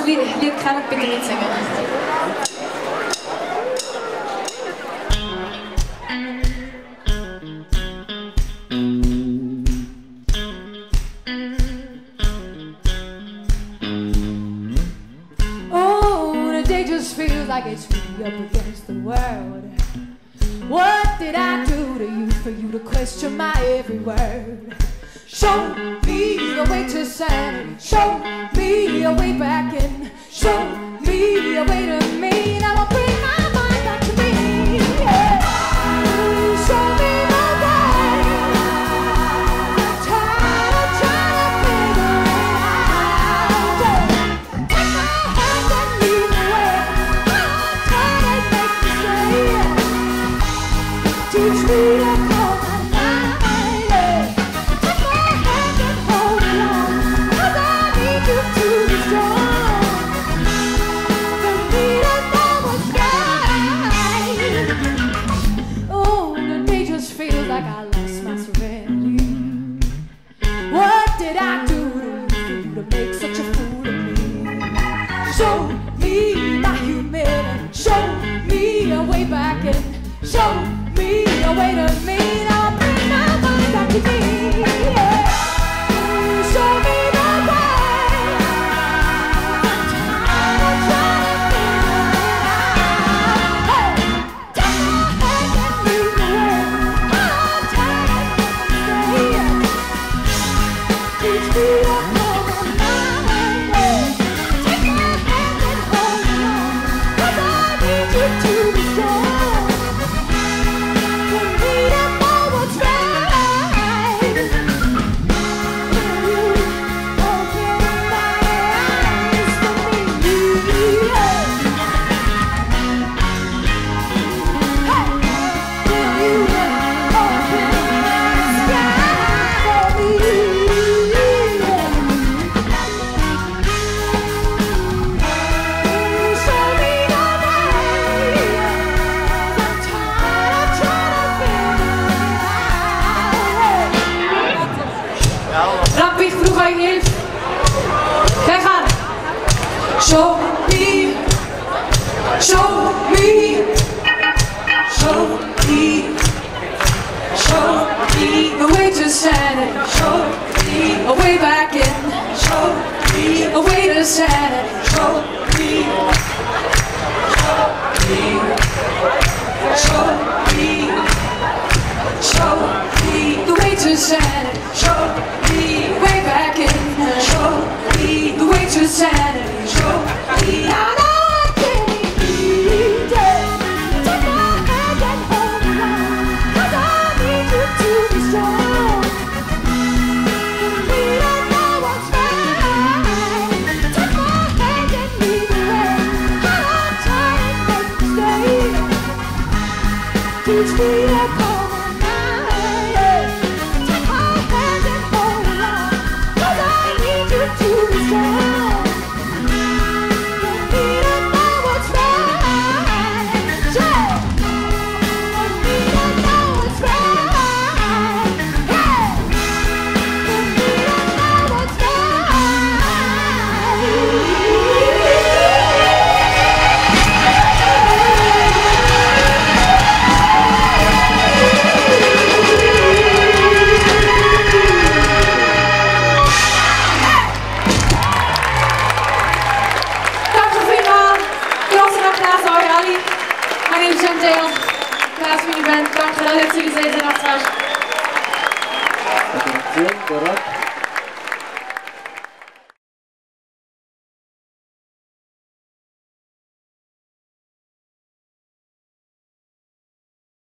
Lied kann ich bitte mitsingen. Oh, the day just feels like it's me up against the world. What did I do to you for you to question my every word? Show me a way to sanity. Show me a way back in. Show me a way to me. Now I'll bring my mind back to me. Yeah. Show me the way. I'm tired of trying to figure it out. Take my hand and lead the way. I'm tired of making mistakes. Teach me to call my mind. Yeah. Take my hand and hold it on, 'cause I need you to be strong. For me to know what's right. Oh, the day just feels like I lost my serenity. What did I do to you for you to make such a fool of me? Show me my humility. Show me a way back in. Show me a way to me. Now I'll bring my mind back to me. Yeah. Show me the way. I'm tired of trying to figure it out. Hey, take my hand and lead the way. I'm tired of making mistakes. Teach me to call my mind. Yeah. Take my hand and hold it on, 'cause I need you to be strong. For me to know what's right. Will you open my eyes for me? Hey, will you open my sky for me? Show me the way. I'm tired of trying to figure it out. Rappig vroeg aan je hilf. Wij gaan. Show me. Show me. Show me. Show me the way to sanity. Show me a way back in. Show me a way to sanity. Show me. Show me. Show me. Show me the way to sanity. Show me way back in. Show me the way to sanity. Show me. I know I can't eat it. Take my hand and hold it on, 'cause I need you to be strong. For me to know what's right. Take my hand and lead the way. I'm tired of making mistakes. Teach me to call my mind. Yeah. Take my hand and hold it on, 'cause I need you to be strong. For me to know what's right. Yeah. For me to know what's right. Yeah. For me to know what's My name is Jen Dale. Naast me bent. Dank dat jullie gezeten en afsluiten. Barak.